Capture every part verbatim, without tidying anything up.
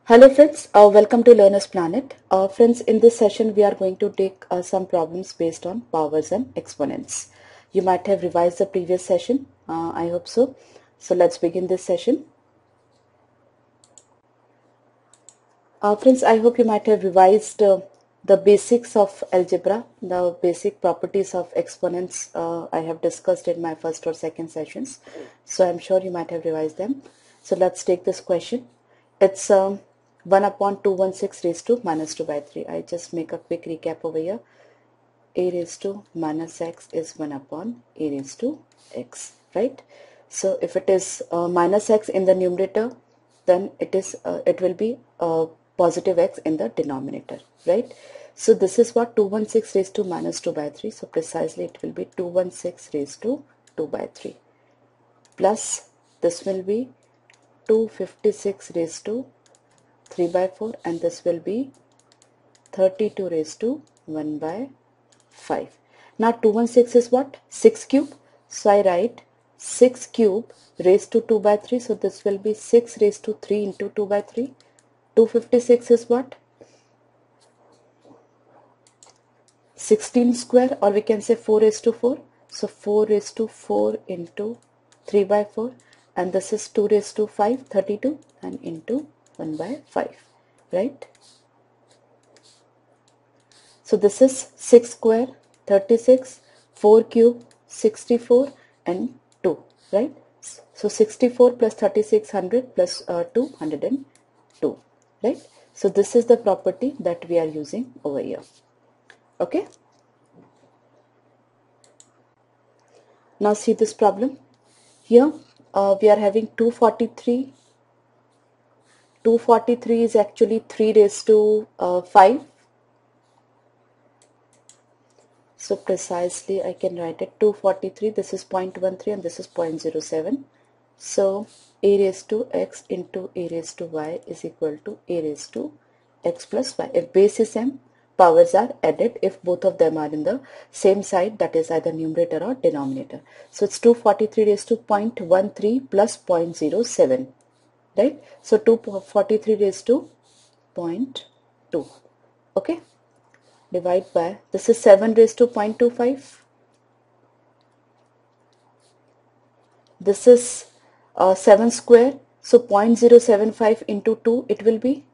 Hello friends, uh, welcome to Learner's Planet. Uh, friends, in this session we are going to take uh, some problems based on powers and exponents. You might have revised the previous session, uh, I hope so. So let's begin this session. Uh, friends, I hope you might have revised uh, the basics of algebra, the basic properties of exponents uh, I have discussed in my first or second sessions. So I'm sure you might have revised them. So let's take this question. It's um, one upon two hundred sixteen raised to minus two by three. I just make a quick recap over here. A raised to minus x is one upon a raised to x, right? So if it is uh, minus x in the numerator, then it is uh, it will be uh, positive x in the denominator, right? So this is what two hundred sixteen raised to minus two by three. So precisely it will be two hundred sixteen raised to two by three plus this will be two hundred fifty-six raised to three by four, and this will be thirty-two raised to one by five. Now two hundred sixteen is what? six cube. So I write six cube raised to two by three. So this will be six raised to three into two by three. two hundred fifty-six is what? sixteen square, or we can say four raised to four. So four raised to four into three by four, and this is two raised to five, thirty-two, and into one by five, right? So this is six square, thirty-six, four cube, sixty-four, and two, right? So sixty-four plus thirty-six, one hundred plus uh, two, one hundred two, right? So this is the property that we are using over here. Okay. Now see this problem. Here uh, we are having two hundred forty-three. two hundred forty-three is actually three raised to uh, five. So precisely I can write it two hundred forty-three, this is zero point one three and this is zero point zero seven. So a raised to x into a raised to y is equal to a raised to x plus y. If base is m, powers are added if both of them are in the same side, that is either numerator or denominator. So it's two hundred forty-three raised to zero point one three plus zero point zero seven, right? So two hundred forty-three raised to zero point two, okay? Divide by, this is seven raised to zero point two five. This is uh, seven square. So zero point zero seven five into two, it will be.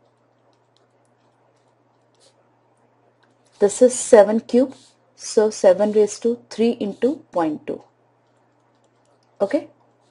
This is seven cube. So seven raised to three into zero point two. Okay.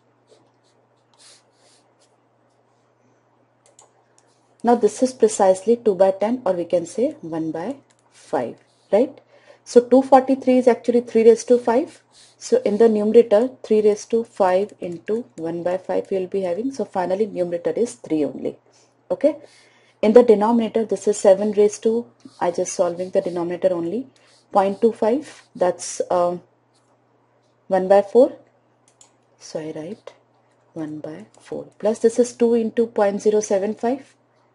Now this is precisely two by ten, or we can say one by five, right? So two hundred forty-three is actually three raised to five. So in the numerator, three raised to five into one by five we will be having. So finally numerator is three only. Okay. In the denominator, this is seven raised to, I just solving the denominator only, zero point two five, that's um, one by four. So I write one by four. Plus this is two into zero point zero seven five.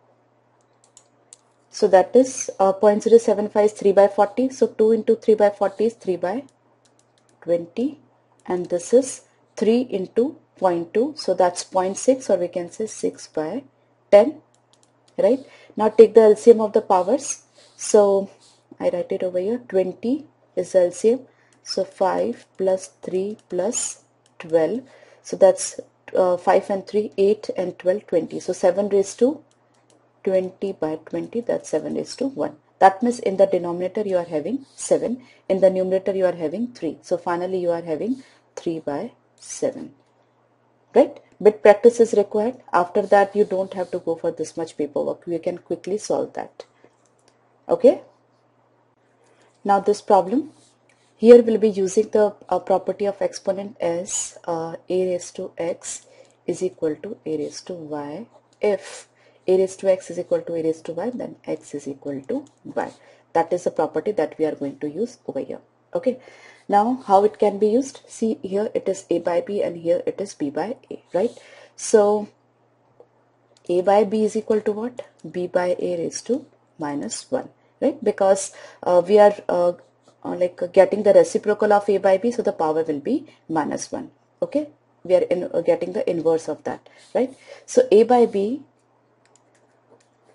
So that is uh, zero point zero seven five is three by forty. So two into three by forty is three by twenty. And this is three into zero point two. So that's zero point six, or we can say six by ten. Right? Now take the L C M of the powers. So I write it over here. twenty is the L C M. So five plus three plus twelve. So that's uh, five and three, eight and twelve, twenty. So seven raised to twenty by twenty, that's seven raised to one. That means in the denominator you are having seven. In the numerator you are having three. So finally you are having three by seven. Right? Bit practice is required. After that you don't have to go for this much paperwork. You can quickly solve that. Okay. Now this problem, here we'll be using the uh, property of exponent as uh, a raised to x is equal to a raised to y. If a raised to x is equal to a raised to y, then x is equal to y. That is the property that we are going to use over here. Okay. Now how it can be used? See, here it is a by b and here it is b by a, right? So a by b is equal to what? B by a raised to minus one, right? Because uh, we are uh, uh, like uh, getting the reciprocal of a by b, so the power will be minus one. Okay, we are in, uh, getting the inverse of that, right? So a by b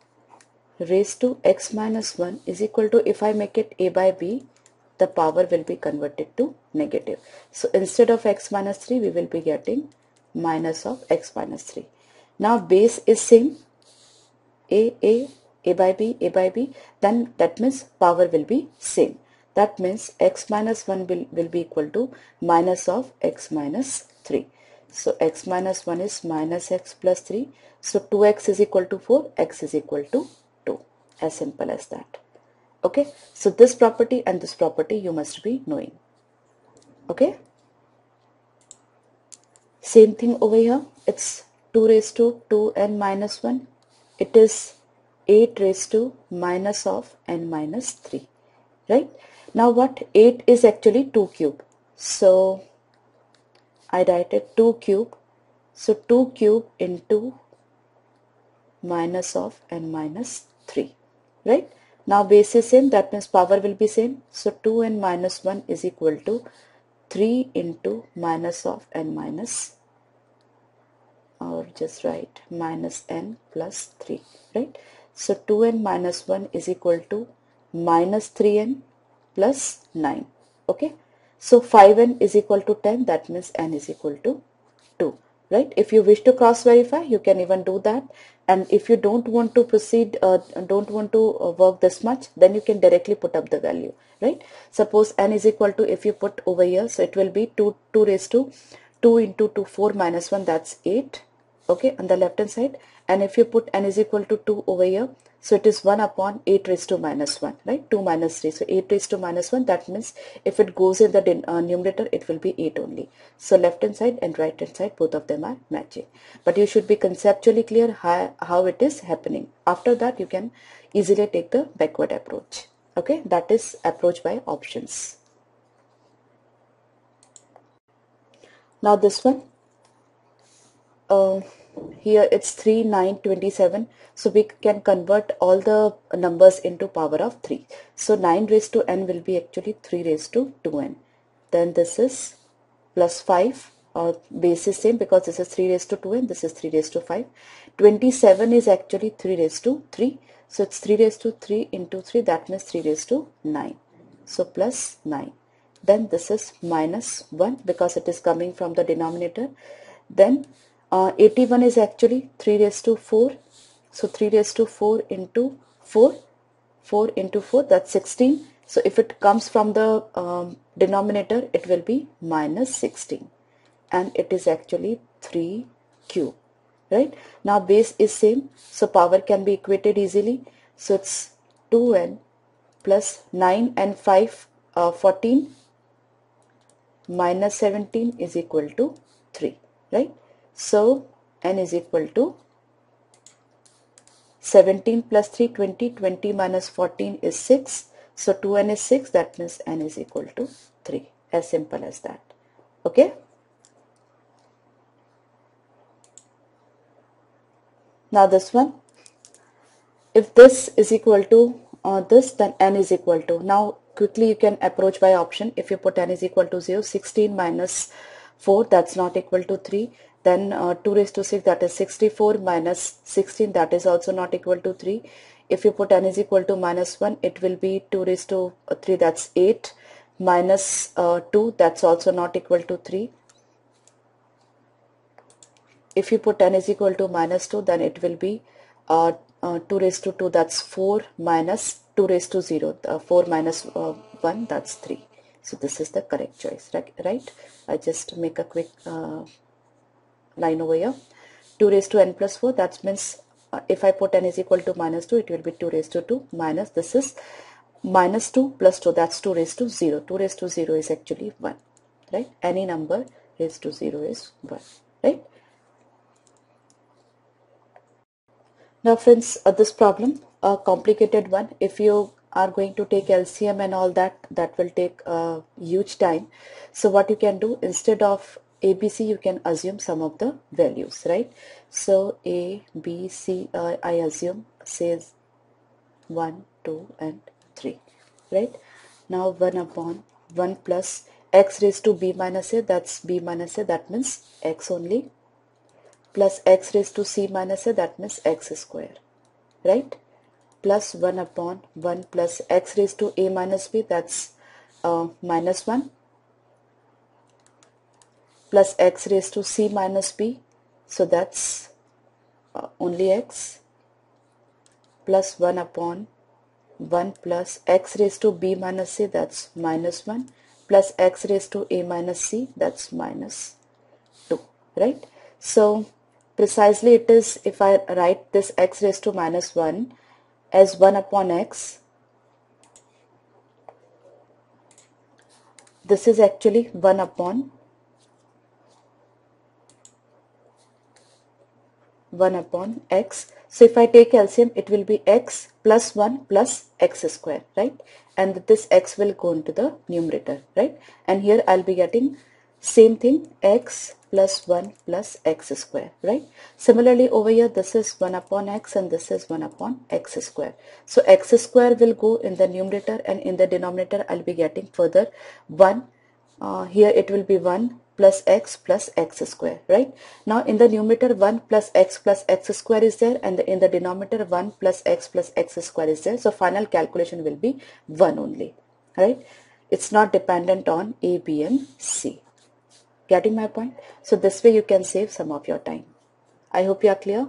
raised to x minus one is equal to, if I make it a by b, the power will be converted to negative. So instead of x minus three, we will be getting minus of x minus three. Now base is same, a, a, a by b, a by b, then that means power will be same. That means x minus one will, will be equal to minus of x minus three. So x minus one is minus x plus three. So two x is equal to four, x is equal to two. As simple as that. Okay. So this property and this property you must be knowing. Okay. Same thing over here. It's two raised to two n minus one. It is eight raised to minus of n minus three. Right. Now what? eight is actually two cube. So I write it two cube. So two cube into minus of n minus three. Right. Now base is same. That means power will be same. So two n minus one is equal to three into minus of n minus, or just write minus n plus three. Right. So two n minus one is equal to minus three n plus nine. Okay. So five n is equal to ten. That means n is equal to two. Right. If you wish to cross verify, you can even do that. And if you don't want to proceed, uh, don't want to uh, work this much, then you can directly put up the value. Right. Suppose n is equal to, if you put over here, so it will be two, two raised to two into two, four minus one, that's eight. Okay, on the left hand side. And if you put n is equal to two over here, so it is one upon eight raised to minus one, right? two minus three. So eight raised to minus one, that means if it goes in the uh, numerator, it will be eight only. So left hand side and right hand side, both of them are matching. But you should be conceptually clear how, how it is happening. After that, you can easily take the backward approach. Okay, that is approach by options. Now this one. Uh, here it's three, nine, twenty-seven. So we can convert all the numbers into power of three. So nine raised to n will be actually three raised to two n. Then this is plus five, or base is same because this is three raised to two n, this is three raised to five. twenty-seven is actually three raised to three. So it's three raised to three into three, that means three raised to nine. So plus nine. Then this is minus one because it is coming from the denominator. Then Uh, eighty-one is actually three raised to four. So three raised to four into four. four into four, that's sixteen. So if it comes from the um, denominator, it will be minus sixteen. And it is actually three cube. Right? Now base is same. So power can be equated easily. So it's two n plus nine and five, uh, fourteen, minus seventeen is equal to three. Right? So n is equal to seventeen plus three, twenty. twenty minus fourteen is six. So two n is six. That means n is equal to three. As simple as that. Okay. Now this one. If this is equal to uh, this, then n is equal to. Now quickly you can approach by option. If you put n is equal to zero, sixteen minus four, that's not equal to three. Then uh, two raised to six, that is sixty-four, minus sixteen, that is also not equal to three. If you put n is equal to minus one, it will be two raised to three, that's eight, minus uh, two, that's also not equal to three. If you put n is equal to minus two, then it will be uh, uh, two raised to two, that's four, minus two raised to zero, uh, four minus uh, one, that's three. So this is the correct choice, right? right? I just make a quick uh, line over here. two raised to n plus four, that means uh, if I put n is equal to minus two, it will be two raised to two, minus this is minus two plus two, that's two raised to zero. two raised to zero is actually one. Right? Any number raised to zero is one. Right? Now friends, uh, this problem, a complicated one. If you are going to take L C M and all that, that will take a uh, huge time. So what you can do, instead of A, B, C, you can assume some of the values, right? So A, B, C, uh, I assume says one, two and three, right? Now one upon one plus x raised to b minus a, that's b minus a, that means x only, plus x raised to c minus a, that means x square, right? plus one upon one plus x raised to a minus b, that's uh, minus one, plus x raised to c minus b, so that's uh, only x, plus one upon one plus x raised to b minus c, that's minus one, plus x raised to a minus c, that's minus two, right? So precisely it is, if I write this x raised to minus one as one upon x, this is actually one upon one upon x. So if I take L C M, it will be x plus one plus x square, right? And this x will go into the numerator, right? And here I'll be getting same thing, x plus one plus x square, right? Similarly over here, this is one upon x and this is one upon x square. So x square will go in the numerator, and in the denominator I'll be getting further one. Uh, here it will be one plus x plus x square, right? Now in the numerator one plus x plus x square is there, and the, in the denominator one plus x plus x square is there. So final calculation will be one only, right? It's not dependent on a, b and c. Getting my point? So this way you can save some of your time. I hope you are clear.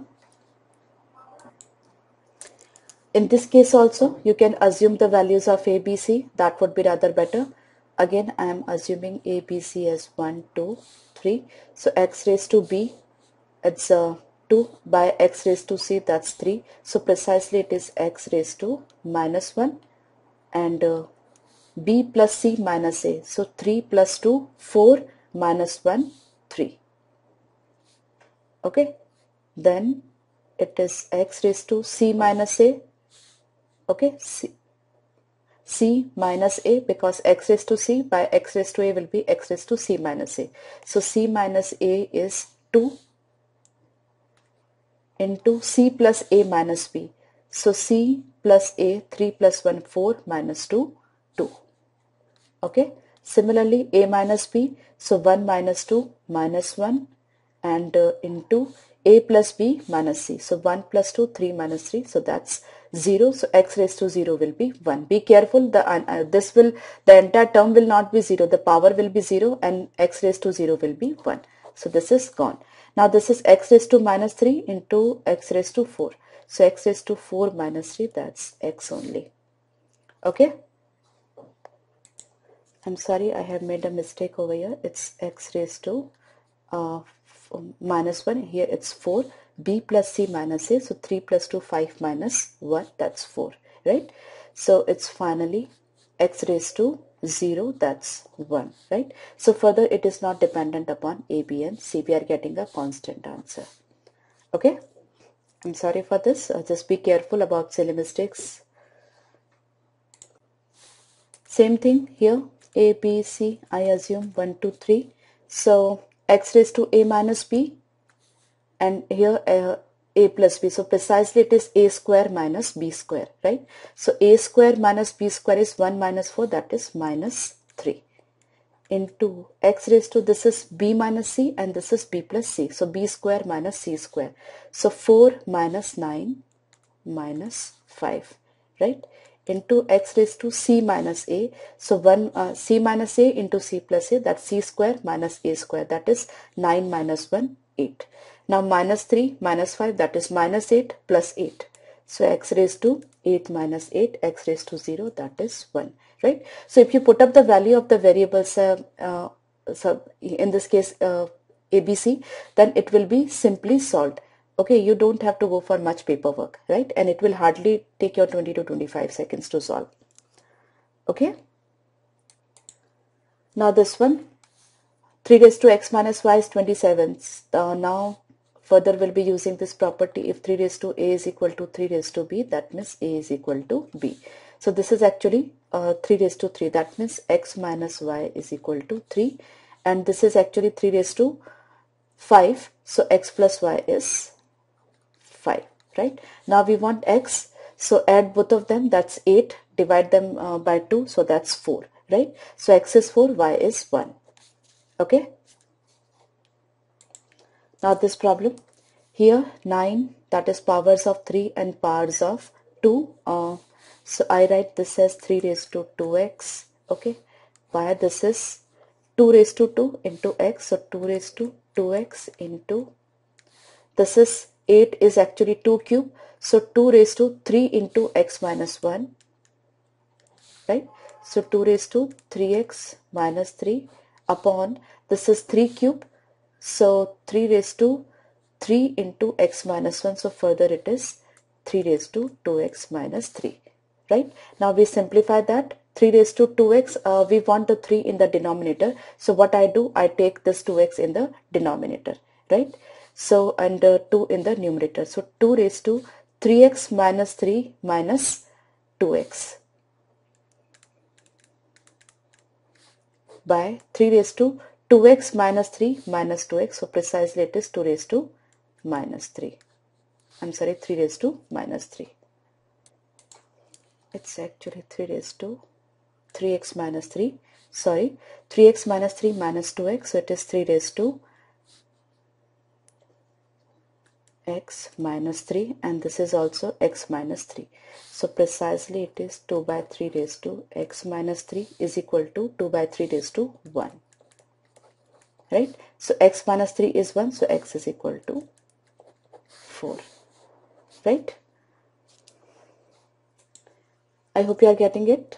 In this case also you can assume the values of a, b, c. That would be rather better. Again I am assuming a, b, c as one, two, three. So x raised to b, it's uh, two, by x raised to c, that's three. So precisely it is x raised to minus one, and uh, b plus c minus a. So three plus two, four, minus one, three. Okay, then it is x raised to c minus a. Okay, c, c minus a, because x raised to c by x raised to a will be x raised to c minus a. So c minus a is two into c plus a minus b. So c plus a, three plus one, four, minus two, two. Okay, similarly a minus b, so one minus two, minus one, and uh, into a plus b minus c. So one plus two, three minus three, so that's zero. So x raised to zero will be one. Be careful, the uh, this will, the entire term will not be zero, the power will be zero, and x raised to zero will be one. So this is gone. Now this is x raised to minus three into x raised to four. So x raised to four minus three, that's x only. Okay, I'm sorry, I have made a mistake over here. It's x raised to uh, minus one. Here it's four. B plus c minus a. So three plus two, five minus one. That's four, right? So it's finally x raised to zero. That's one, right? So further it is not dependent upon a, b and c. We are getting a constant answer. Okay? I'm sorry for this. Uh, just be careful about silly mistakes. Same thing here. A, B, C, I assume one, two, three. So x raised to a minus b, and here uh, a plus b. So precisely it is a square minus b square, right? So a square minus b square is one minus four, that is minus three, into x raised to, this is b minus c and this is b plus c. So b square minus c square. So four minus nine minus five, right? Into x raised to c minus a. So one uh, c minus a into c plus a, that's c square minus a square, that is nine minus one, eight. Now minus three minus five, that is minus eight plus eight. So x raised to eight minus eight, x raised to zero, that is one, right? So if you put up the value of the variables, uh, uh, so in this case uh, A B C, then it will be simply solved. Okay, you don't have to go for much paperwork, right? And it will hardly take your twenty to twenty-five seconds to solve. Okay. Now this one, three raised to x minus y is twenty-seven. Uh, now further we'll be using this property. If three raised to a is equal to three raised to b, that means a is equal to b. So this is actually uh, three raised to three. That means x minus y is equal to three. And this is actually three raised to five. So x plus y is five, right? Now we want x, so add both of them, that's eight, divide them uh, by two, so that's four, right? So x is four, y is one. Okay, now this problem here, nine, that is powers of three and powers of two, uh, so I write this as three raised to two x, okay, why this is two raised to two into x, so two raised to two x into, this is eight is actually two cube, so two raised to three into x minus one, right? So two raised to three x minus three upon, this is three cube, so three raised to three into x minus one, so further it is three raised to two x minus three, right? Now we simplify that, three raised to two x, uh, we want the three in the denominator, so what I do, I take this two x in the denominator, right? So and uh, two in the numerator, so two raised to three x minus three minus two x by three raised to two x minus three minus two x, so precisely it is two raised to minus three. I'm sorry, three raised to minus three. It's actually three raised to three x minus three, sorry, three x minus three minus two x, so it is three raised to x minus three, and this is also x minus three. So precisely it is two by three raised to x minus three is equal to two by three raised to one, right? So x minus three is one, so x is equal to four, right? I hope you are getting it.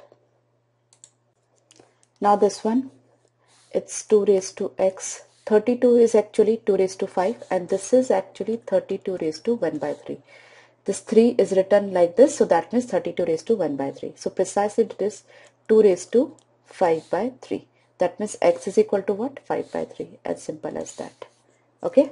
Now this one, it's two raised to x, thirty-two is actually two raised to five, and this is actually thirty-two raised to one by three. This three is written like this, so that means thirty-two raised to one by three. So precisely it is two raised to five by three. That means x is equal to what? five by three, as simple as that. Okay.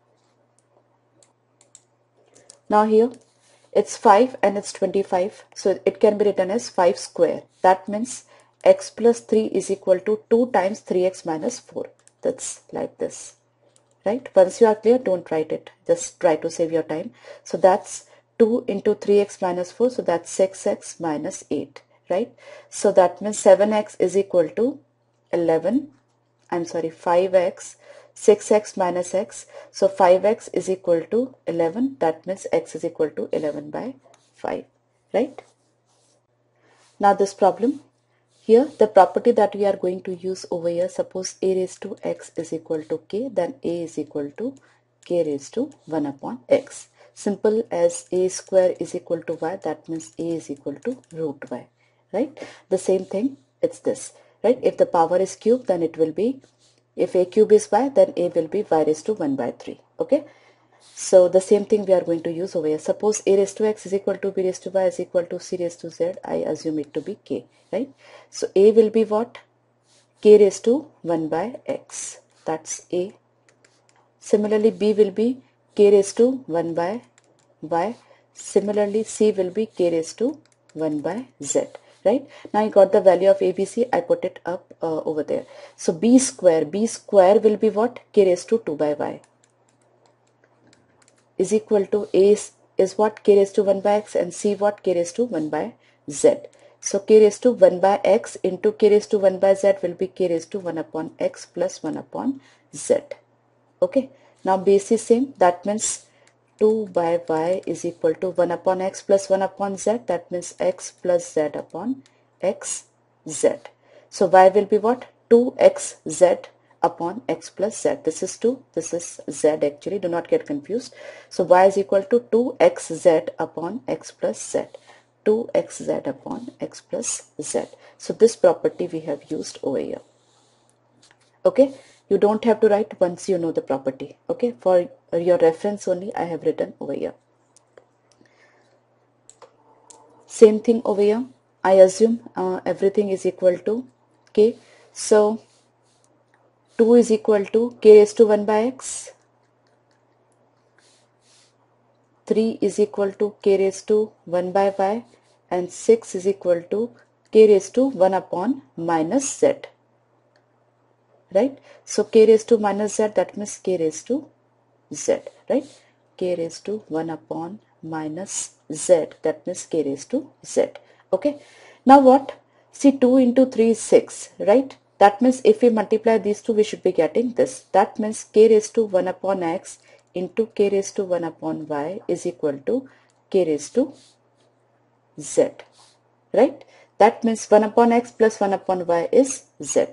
Now here, it's five and it's twenty-five, so it can be written as five square. That means x plus three is equal to two times three x minus four. That's like this, right? Once you are clear, don't write it, just try to save your time. So that's two into three x minus four, so that's six x minus eight, right? So that means seven x is equal to eleven, I'm sorry, five x, six x minus x, so five x is equal to eleven, that means x is equal to eleven by five, right? Now this problem, here the property that we are going to use over here, suppose a raised to x is equal to k, then a is equal to k raised to one upon x. Simple as a square is equal to y, that means a is equal to root y, right? The same thing, it's this, right? If the power is cube, then it will be, if a cube is y, then a will be y raised to one by three, okay? So the same thing we are going to use over here. Suppose a raised to x is equal to b raised to y is equal to c raised to z. I assume it to be k, right? So a will be what? K raised to one by x. That's a. Similarly, b will be k raised to one by y. Similarly, c will be k raised to one by z. Right? Now I got the value of a, b, c. I put it up uh, over there. So b square, b square will be what? K raised to two by y. Is equal to a is, is what? K raised to one by x, and c what? K raised to one by z. So k raised to one by x into k raised to one by z will be k raised to one upon x plus one upon z. Okay. Now base is same. That means two by y is equal to one upon x plus one upon z. That means x plus z upon x z. So y will be what? two x z upon x plus z. This is two, this is z actually, do not get confused. So y is equal to two x z upon x plus z. two x z upon x plus z. So this property we have used over here. Okay, you don't have to write once you know the property. Okay, for your reference only I have written over here. Same thing over here. I assume uh, everything is equal to k. So two is equal to k raised to one by x. three is equal to k raised to one by y, and six is equal to k raised to one upon minus z. Right? So k raised to minus z, that means k raised to z. Right? K raised to one upon minus z, that means k raised to z. Okay. Now what? See, two into three is six. Right? That means if we multiply these two, we should be getting this. That means k raised to one upon x into k raised to one upon y is equal to k raised to z, right? That means one upon x plus one upon y is z.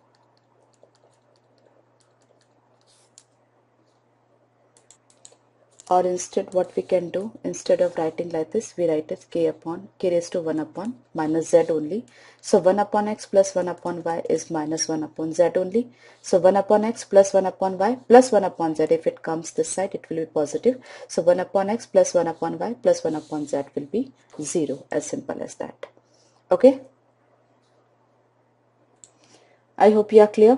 Or instead what we can do, instead of writing like this, we write as k upon k raised to one upon minus z only. So one upon x plus one upon y is minus one upon z only. So one upon x plus one upon y plus one upon z, if it comes this side it will be positive. So one upon x plus one upon y plus one upon z will be zero, as simple as that. Okay, I hope you are clear.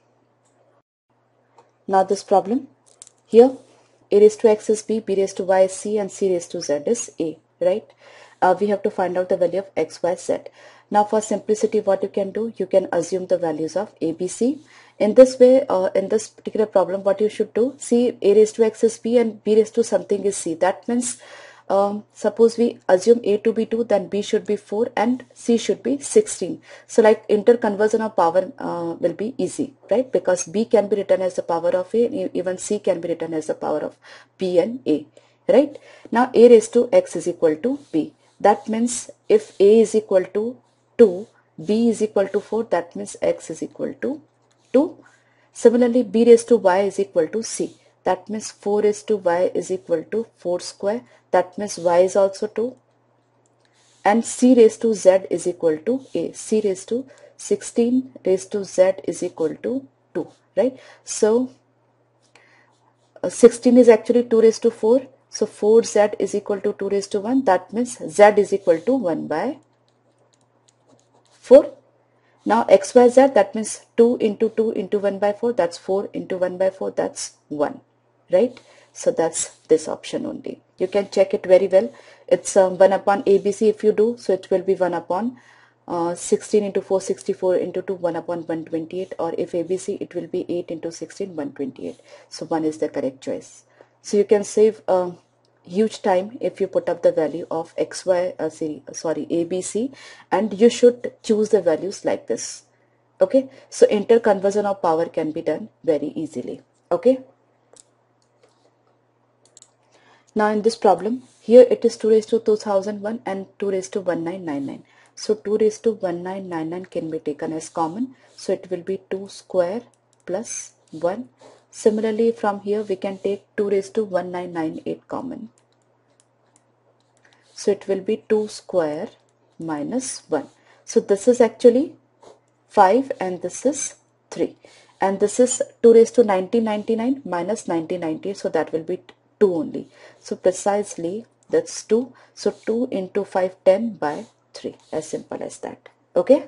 Now this problem here, a raised to x is b, b raised to y is c, and c raised to z is a, right? Uh, we have to find out the value of x, y, z. Now for simplicity, what you can do, you can assume the values of a, b, c. In this way, uh, in this particular problem, what you should do, see, a raised to x is b and b raised to something is c. That means um, suppose we assume a to be two, then b should be four and c should be sixteen. So like interconversion of power uh, will be easy, right? Because b can be written as the power of a, even c can be written as the power of b and a, right? Now a raised to x is equal to b. That means if a is equal to two, b is equal to four, that means x is equal to two. Similarly, b raised to y is equal to c. That means four raised to y is equal to four square. That means y is also two. And c raised to z is equal to a. C raised to sixteen raised to z is equal to two, right? So, uh, sixteen is actually two raised to four. So, four z is equal to two raised to one. That means z is equal to one by four. Now x, y, z, that means two into two into one by four, that's four into one by four, that's one, right? So that's this option only. You can check it very well. It's um, one upon A B C if you do, so it will be one upon uh, sixteen into four, sixty-four into two, one upon one hundred twenty-eight, or if A B C, it will be eight into sixteen, one hundred twenty-eight. So one is the correct choice. So you can save uh, huge time if you put up the value of x, y, uh, sorry, a, b, c, and you should choose the values like this. Okay, so interconversion of power can be done very easily. Okay, now in this problem, here it is two raised to two thousand one and two raised to nineteen ninety-nine. So two raised to nineteen ninety-nine can be taken as common. So it will be two square plus one. Similarly, from here we can take two raised to nineteen ninety-eight common. So it will be two square minus one. So this is actually five and this is three. And this is two raised to nineteen ninety-nine minus nineteen ninety-eight. So that will be two only. So precisely that's two. So two into five, ten by three. As simple as that. Okay.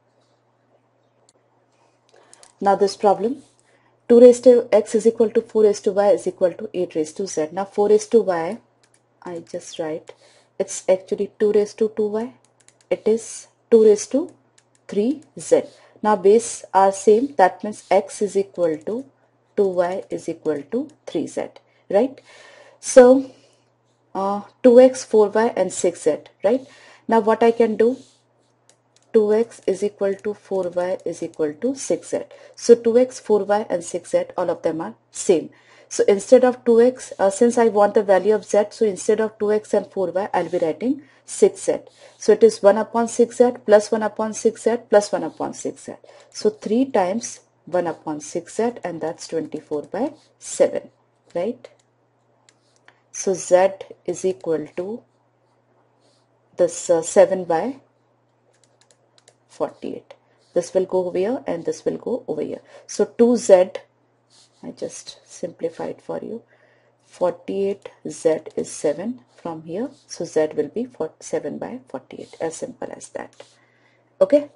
Now this problem. two raised to x is equal to four raised to y is equal to eight raised to z. Now four raised to y, I just write, it's actually two raised to two y. It is two raised to three z. Now base are same. That means x is equal to two y is equal to three z. Right? So uh, two x, four y and six z. Right? Now what I can do? two x is equal to four y is equal to six z. So two x, four y and six z, all of them are same. So instead of two x, uh, since I want the value of z, so instead of two x and four y, I'll be writing six z. So it is one upon six z plus one upon six z plus one upon six z. So three times one upon six z, and that's twenty-four by seven, right? So z is equal to this uh, seven by forty-eight. This will go over here and this will go over here. So two z, I just simplified for you. forty-eight z is seven from here. So z will be seven by forty-eight. As simple as that. Okay.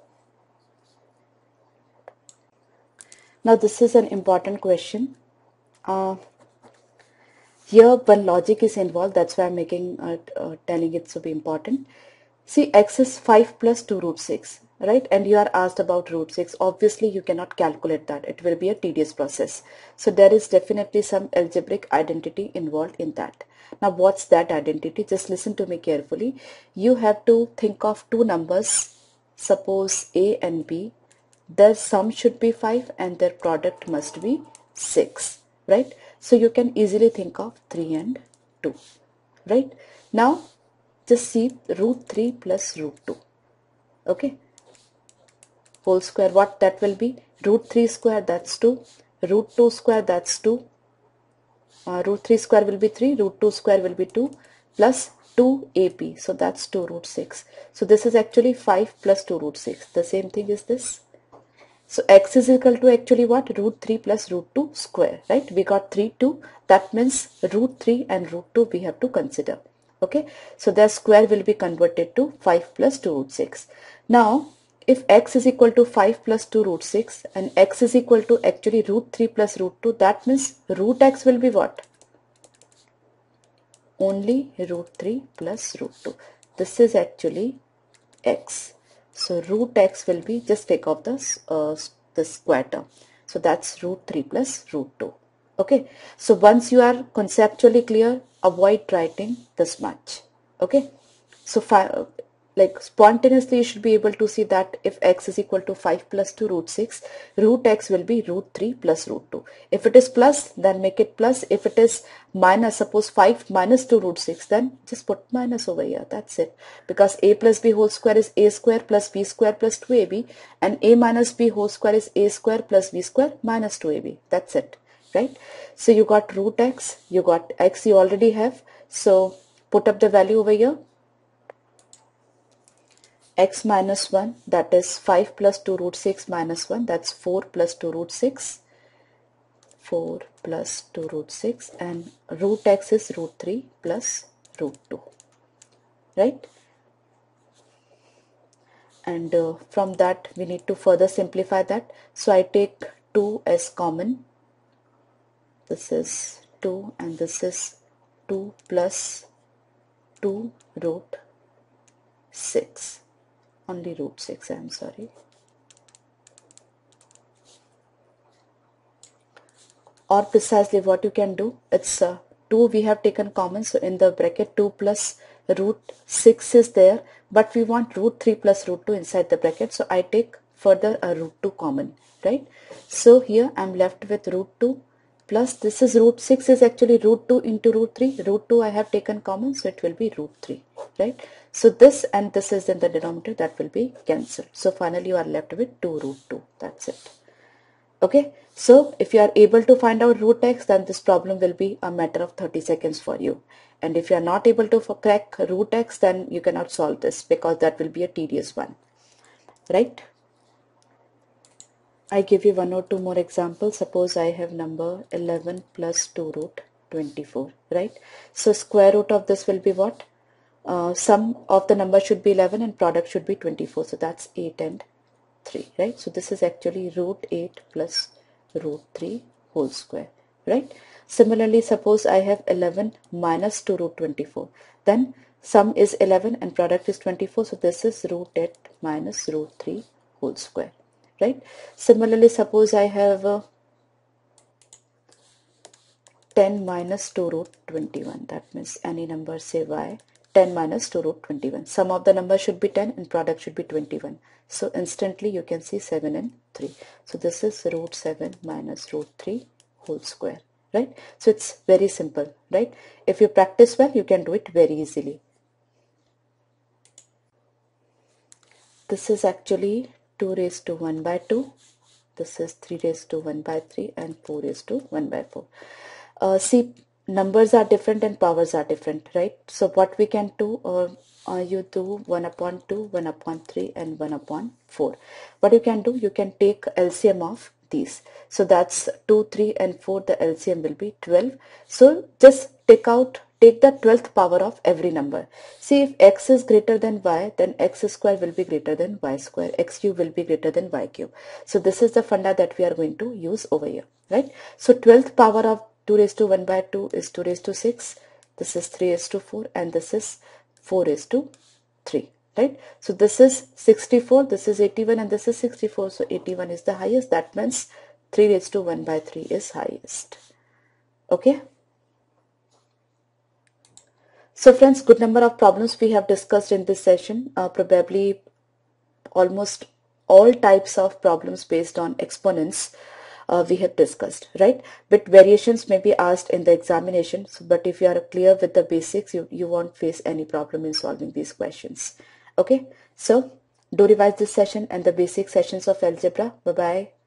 Now this is an important question. Uh, here one logic is involved. That's why I'm making uh, uh, telling it to be important. See, x is five plus two root six, right? And you are asked about root six. Obviously, you cannot calculate that. It will be a tedious process. So there is definitely some algebraic identity involved in that. Now, what's that identity? Just listen to me carefully. You have to think of two numbers, suppose a and b. Their sum should be five and their product must be six, right? So you can easily think of three and two, right? Now, just see root three plus root two. Okay, whole square, what that will be? Root three square, that's two. Root two square, that's two. Uh, root three square will be three. Root two square will be two. Plus two A P. So that's two root six. So this is actually five plus two root six. The same thing is this. So x is equal to actually what? Root three plus root two square, right? We got three, two. That means root three and root two we have to consider. Okay. So their square will be converted to five plus two root six. Now, if x is equal to five plus two root six and x is equal to actually root three plus root two, that means root x will be what? Only root three plus root two. This is actually x. So root x will be, just take off this, uh, the square term. So that's root three plus root two. Okay. So once you are conceptually clear, avoid writing this much. Okay. So five, like spontaneously you should be able to see that if x is equal to five plus two root six, root x will be root three plus root two. If it is plus, then make it plus. If it is minus, suppose five minus two root six, then just put minus over here. That's it. Because a plus b whole square is a square plus b square plus two a b, and a minus b whole square is a square plus b square minus two a b. That's it, right? So you got root x, you got x you already have. So put up the value over here. X minus one, that is five plus two root six minus one, that's four plus two root six. four plus two root six, and root x is root three plus root two, right? And uh, from that we need to further simplify that. So I take two as common. This is two and this is two plus two root six. Only root six, I am sorry. Or precisely what you can do, it's uh, two we have taken common, so in the bracket two plus root six is there, but we want root three plus root two inside the bracket, so I take further a root two common, right? So here I am left with root two plus this is root six is actually root two into root three. Root two I have taken common, so it will be root three, right? So this and this is in the denominator, that will be cancelled. So finally you are left with two root two. That's it. Okay. So if you are able to find out root x, then this problem will be a matter of thirty seconds for you. And if you are not able to crack root x, then you cannot solve this because that will be a tedious one, right? I give you one or two more examples. Suppose I have number eleven plus two root twenty-four, right? So square root of this will be what? Uh, sum of the number should be eleven and product should be twenty-four. So that's eight and three, right? So this is actually root eight plus root three whole square, right? Similarly, suppose I have eleven minus two root twenty-four. Then sum is eleven and product is twenty-four. So this is root eight minus root three whole square, right? Similarly, suppose I have uh, ten minus two root twenty-one. That means any number, say y. ten minus two root twenty-one. Sum of the number should be ten and product should be twenty-one. So instantly you can see seven and three. So this is root seven minus root three whole square, right? So it's very simple, right? If you practice well, you can do it very easily. This is actually two raised to one by two. This is three raised to one by three and four raised to one by four. Uh, see, numbers are different and powers are different, right? So what we can do, uh, uh, you do one upon two, one upon three and one upon four. What you can do, you can take L C M of these. So that's two, three and four, the L C M will be twelve. So just take out, take the twelfth power of every number. See, if x is greater than y, then x square will be greater than y square, x cube will be greater than y cube. So this is the funda that we are going to use over here, right? So twelfth power of two raised to one by two is two raised to six. This is three raised to four and this is four raised to three, right? So this is sixty-four, this is eighty-one and this is sixty-four. So eighty-one is the highest. That means three raised to one by three is highest. Okay. So friends, good number of problems we have discussed in this session. Uh, probably almost all types of problems based on exponents. uh, we have discussed, right? But variations may be asked in the examination, so, but if you are clear with the basics, you, you won't face any problem in solving these questions. Okay, so do revise this session and the basic sessions of algebra. Bye bye.